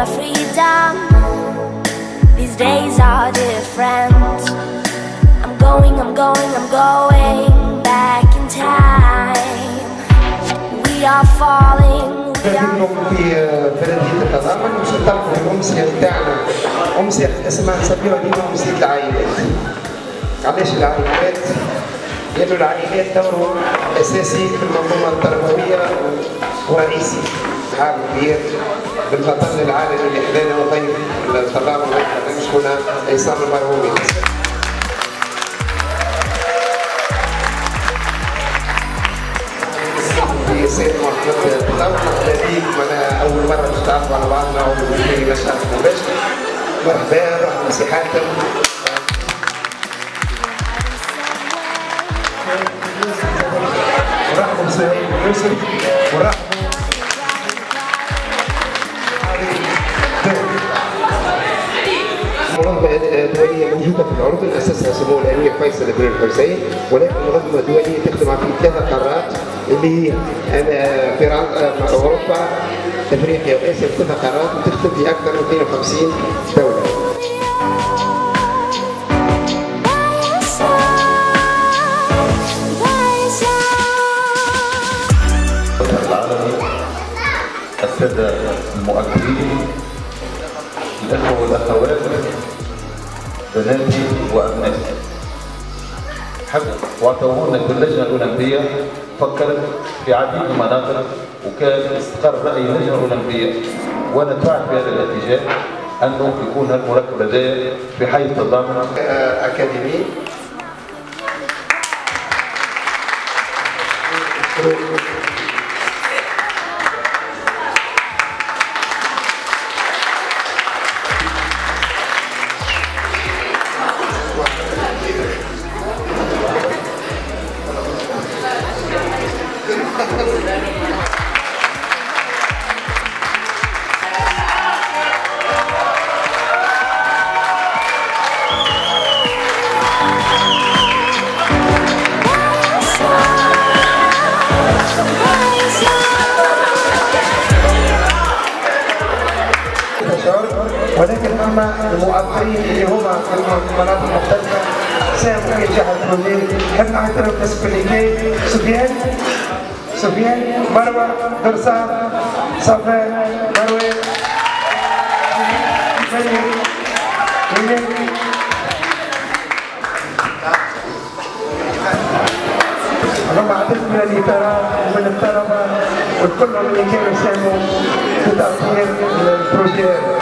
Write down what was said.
my freedom. These days are different. I'm going back in time. We are falling. في بلدية التضامن وسنطلقوا الأمسية بتاعنا، أمسية اسمها نسميوها ديما أمسية العائلات. علاش العائلات؟ لأنه العائلات دورهم أساسي في المنظومة التربوية ورئيسي. حال كبير بالبطل العالمي اللي حدانا وضيف التضامن شكون عصام المرهومي. في سيد محمد التضامن الذي أنا أول مرة نتعرف على بعضنا وفي مشهد مباشر. مرحبا سي حاتم. ورحبوا بسهيل يوسف ورحبوا منظمة دولية موجودة في الأردن أسسها سمو الأمير فيصل بن الحسين، ولكن منظمة دولية تخدم في 3 قارات اللي هي في أوروبا أفريقيا وآسيا، 3 قارات وتخدم في أكثر من 52 دولة. السادة المؤكدين، الأخوة والأخوات، بناتي وأبنائي، واعتبرونا في اللجنة الأولمبية فكرت في عديد المناطق وكان استقر رأي اللجنة الأولمبية وأنا دفعت في هذا الاتجاه أنه يكون المركب لدي في حي التضامن أكاديمي. ولكن اما المؤثرين اللي هما في المناطق المختلفه ساهموا في نجاح البروجي. نحب نعترف باسم اللي سفيان مروه درسان صفاء مروه اللهم عدد من الإطارات ومن الطلبه وكلهم اللي كانوا ساهموا في تأطير البروجي.